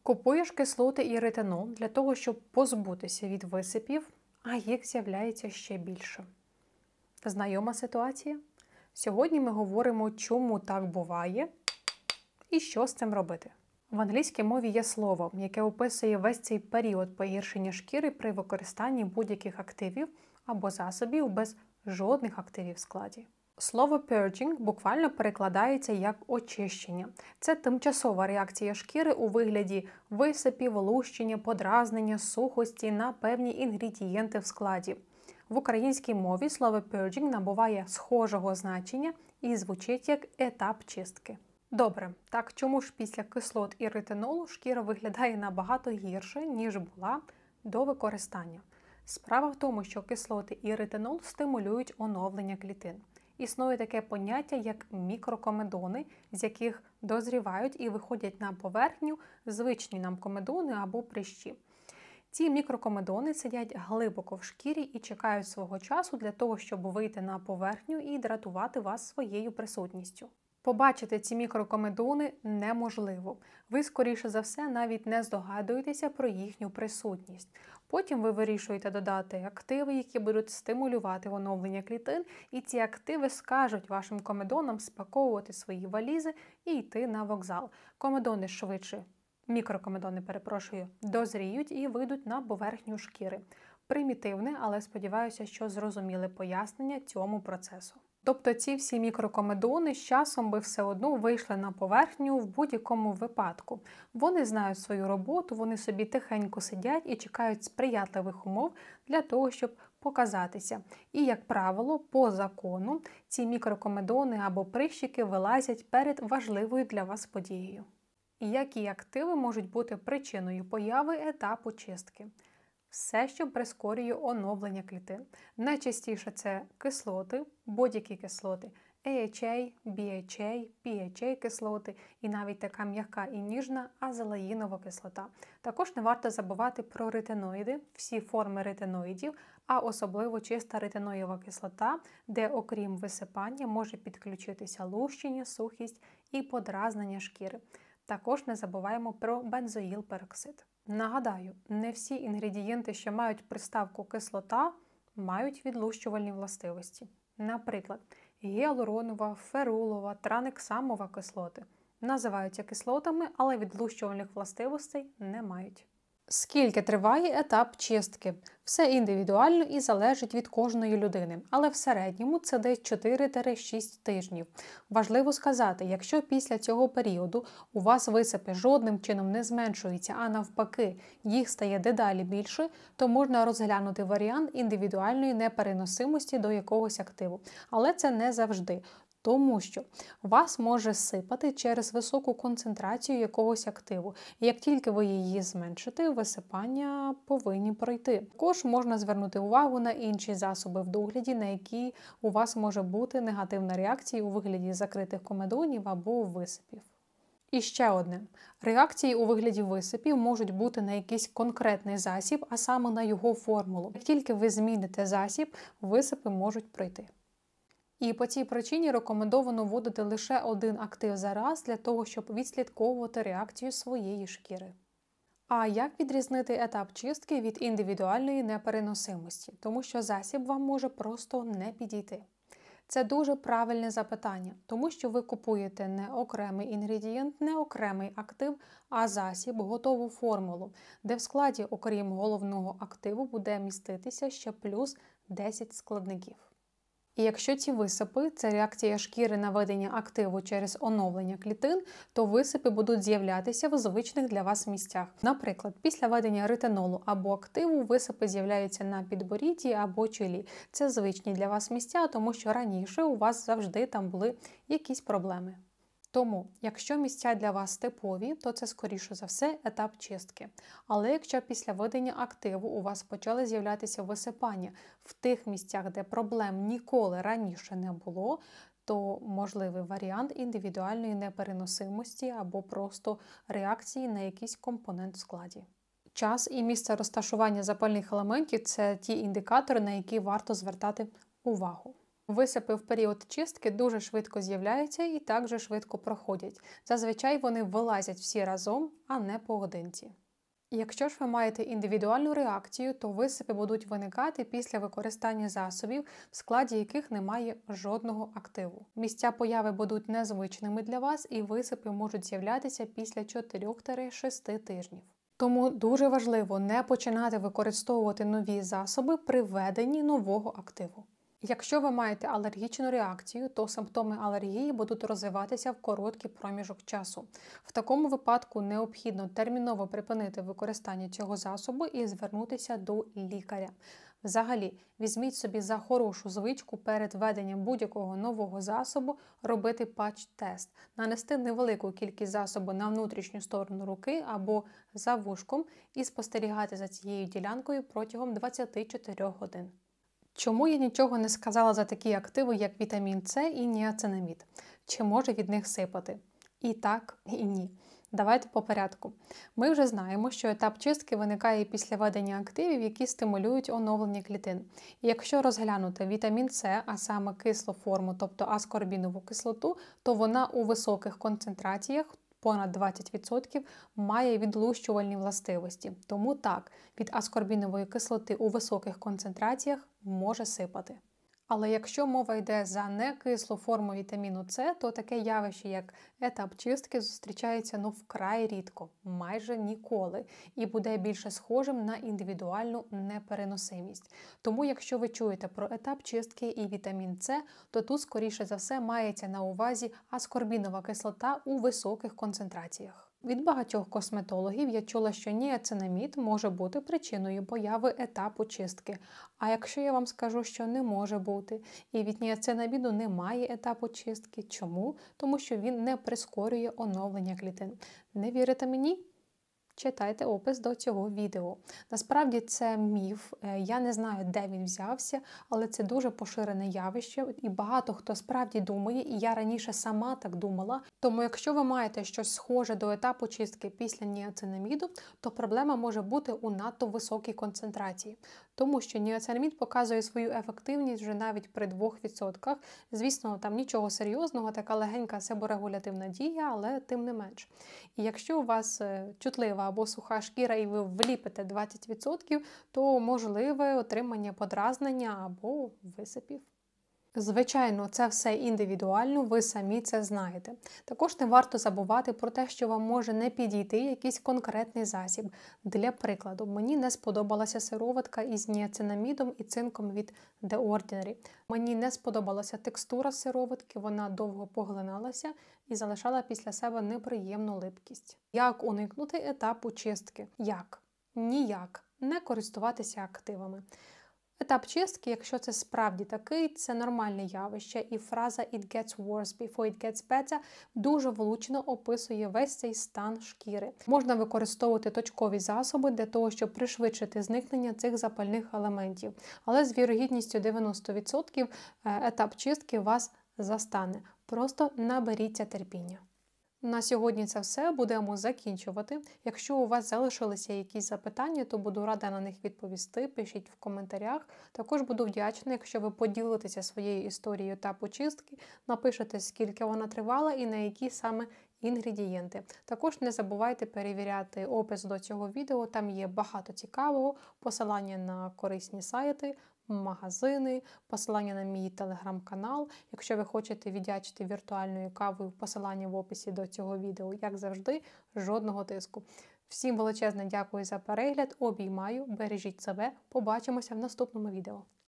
Купуєш кислоти і ретинол для того, щоб позбутися від висипів, а їх з'являється ще більше. Знайома ситуація? Сьогодні ми говоримо, чому так буває і що з цим робити. В англійській мові є слово, яке описує весь цей період погіршення шкіри при використанні будь-яких активів або засобів без жодних активів в складі. Слово purging буквально перекладається як очищення. Це тимчасова реакція шкіри у вигляді висипів, лущення, подразнення, сухості на певні інгредієнти в складі. В українській мові слово purging набуває схожого значення і звучить як етап чистки. Добре, так чому ж після кислот і ретинолу шкіра виглядає набагато гірше, ніж була до використання? Справа в тому, що кислоти і ретинол стимулюють оновлення клітин. Існує таке поняття, як мікрокомедони, з яких дозрівають і виходять на поверхню звичні нам комедони або прищі. Ці мікрокомедони сидять глибоко в шкірі і чекають свого часу для того, щоб вийти на поверхню і дратувати вас своєю присутністю. Побачити ці мікрокомедони неможливо. Ви, скоріше за все, навіть не здогадуєтеся про їхню присутність. Потім ви вирішуєте додати активи, які будуть стимулювати оновлення клітин, і ці активи скажуть вашим комедонам спаковувати свої валізи і йти на вокзал. Комедони швидше, мікрокомедони, дозріють і вийдуть на поверхню шкіри. Примітивне, але сподіваюся, що зрозуміли пояснення цьому процесу. Тобто ці всі мікрокомедони з часом би все одно вийшли на поверхню в будь-якому випадку. Вони знають свою роботу, вони собі тихенько сидять і чекають сприятливих умов для того, щоб показатися. І, як правило, по закону ці мікрокомедони або прищики вилазять перед важливою для вас подією. Які активи можуть бути причиною появи етапу чистки? Все, що прискорює оновлення клітин. Найчастіше це кислоти, будь-які кислоти, AHA, BHA, PHA кислоти і навіть така м'яка і ніжна азелаїнова кислота. Також не варто забувати про ретиноїди, всі форми ретиноїдів, а особливо чиста ретиноїдова кислота, де окрім висипання може підключитися лущення, сухість і подразнення шкіри. Також не забуваємо про бензоїлпероксид. Нагадаю, не всі інгредієнти, що мають приставку кислота, мають відлущувальні властивості. Наприклад, гіалуронова, ферулова, транексамова кислоти. Називаються кислотами, але відлущувальних властивостей не мають. Скільки триває етап чистки? Все індивідуально і залежить від кожної людини, але в середньому це десь 4-6 тижнів. Важливо сказати, якщо після цього періоду у вас висипи жодним чином не зменшуються, а навпаки, їх стає дедалі більше, то можна розглянути варіант індивідуальної непереносимості до якогось активу. Але це не завжди. Тому що вас може сипати через високу концентрацію якогось активу. І як тільки ви її зменшите, висипання повинні пройти. Також можна звернути увагу на інші засоби в догляді, на які у вас може бути негативна реакція у вигляді закритих комедонів або висипів. І ще одне. Реакції у вигляді висипів можуть бути на якийсь конкретний засіб, а саме на його формулу. Як тільки ви зміните засіб, висипи можуть пройти. І по цій причині рекомендовано вводити лише один актив за раз для того, щоб відслідковувати реакцію своєї шкіри. А як відрізнити етап чистки від індивідуальної непереносимості? Тому що засіб вам може просто не підійти. Це дуже правильне запитання, тому що ви купуєте не окремий інгредієнт, не окремий актив, а засіб, готову формулу, де в складі, окрім головного активу, буде міститися ще плюс 10 складників. І якщо ці висипи – це реакція шкіри на введення активу через оновлення клітин, то висипи будуть з'являтися в звичних для вас місцях. Наприклад, після введення ретинолу або активу висипи з'являються на підборідді або чолі. Це звичні для вас місця, тому що раніше у вас завжди там були якісь проблеми. Тому, якщо місця для вас типові, то це, скоріше за все, етап чистки. Але якщо після введення активу у вас почали з'являтися висипання в тих місцях, де проблем ніколи раніше не було, то можливий варіант індивідуальної непереносимості або просто реакції на якийсь компонент в складі. Час і місце розташування запальних елементів – це ті індикатори, на які варто звертати увагу. Висипи в період чистки дуже швидко з'являються і також швидко проходять. Зазвичай вони вилазять всі разом, а не поодинці. Якщо ж ви маєте індивідуальну реакцію, то висипи будуть виникати після використання засобів, в складі яких немає жодного активу. Місця появи будуть незвичними для вас, і висипи можуть з'являтися після 4-6 тижнів. Тому дуже важливо не починати використовувати нові засоби при введенні нового активу. Якщо ви маєте алергічну реакцію, то симптоми алергії будуть розвиватися в короткий проміжок часу. В такому випадку необхідно терміново припинити використання цього засобу і звернутися до лікаря. Взагалі, візьміть собі за хорошу звичку перед введенням будь-якого нового засобу робити патч-тест, нанести невелику кількість засобу на внутрішню сторону руки або за вушком і спостерігати за цією ділянкою протягом 24 годин. Чому я нічого не сказала за такі активи, як вітамін С і ніацинамід? Чи може від них сипати? І так, і ні. Давайте по порядку. Ми вже знаємо, що етап чистки виникає після введення активів, які стимулюють оновлення клітин. І якщо розглянути вітамін С, а саме кислу форму, тобто аскорбінову кислоту, то вона у високих концентраціях, понад 20%, має відлущувальні властивості. Тому так, від аскорбінової кислоти у високих концентраціях може сипати. Але якщо мова йде за некислу форму вітаміну С, то таке явище, як етап чистки, зустрічається вкрай рідко, майже ніколи, і буде більше схожим на індивідуальну непереносимість. Тому якщо ви чуєте про етап чистки і вітамін С, то тут, скоріше за все, мається на увазі аскорбінова кислота у високих концентраціях. Від багатьох косметологів я чула, що ніацинамід може бути причиною появи етапу чистки. А якщо я вам скажу, що не може бути, і від ніацинаміду немає етапу чистки. Чому? Тому що він не прискорює оновлення клітин. Не вірите мені? Читайте опис до цього відео. Насправді це міф, я не знаю, де він взявся, але це дуже поширене явище, і багато хто справді думає, і я раніше сама так думала. Тому якщо ви маєте щось схоже до етапу чистки після ніацинаміду, то проблема може бути у надто високій концентрації. Тому що ніацинамід показує свою ефективність вже навіть при 2%. Звісно, там нічого серйозного, така легенька себорегулятивна дія, але тим не менш. І якщо у вас чутлива або суха шкіра і ви вліпите 20%, то можливе отримання подразнення або висипів. Звичайно, це все індивідуально, ви самі це знаєте. Також не варто забувати про те, що вам може не підійти якийсь конкретний засіб. Для прикладу, мені не сподобалася сироватка із ніацинамідом і цинком від The Ordinary. Мені не сподобалася текстура сироватки, вона довго поглиналася і залишала після себе неприємну липкість. Як уникнути етапу чистки? Як? Ніяк. Не користуватися активами. Етап чистки, якщо це справді такий, це нормальне явище, і фраза «it gets worse before it gets better» дуже влучно описує весь цей стан шкіри. Можна використовувати точкові засоби для того, щоб пришвидшити зникнення цих запальних елементів. Але з вірогідністю 90% етап чистки вас застане. Просто наберіться терпіння. На сьогодні це все, будемо закінчувати. Якщо у вас залишилися якісь запитання, то буду рада на них відповісти, пишіть в коментарях. Також буду вдячна, якщо ви поділитеся своєю історією етапу чистки, напишете, скільки вона тривала і на які саме інгредієнти. Також не забувайте перевіряти опис до цього відео, там є багато цікавого, посилання на корисні сайти, магазини, посилання на мій телеграм-канал. Якщо ви хочете віддячити віртуальною кавою, посилання в описі до цього відео. Як завжди, жодного тиску. Всім величезне дякую за перегляд, обіймаю, бережіть себе, побачимося в наступному відео.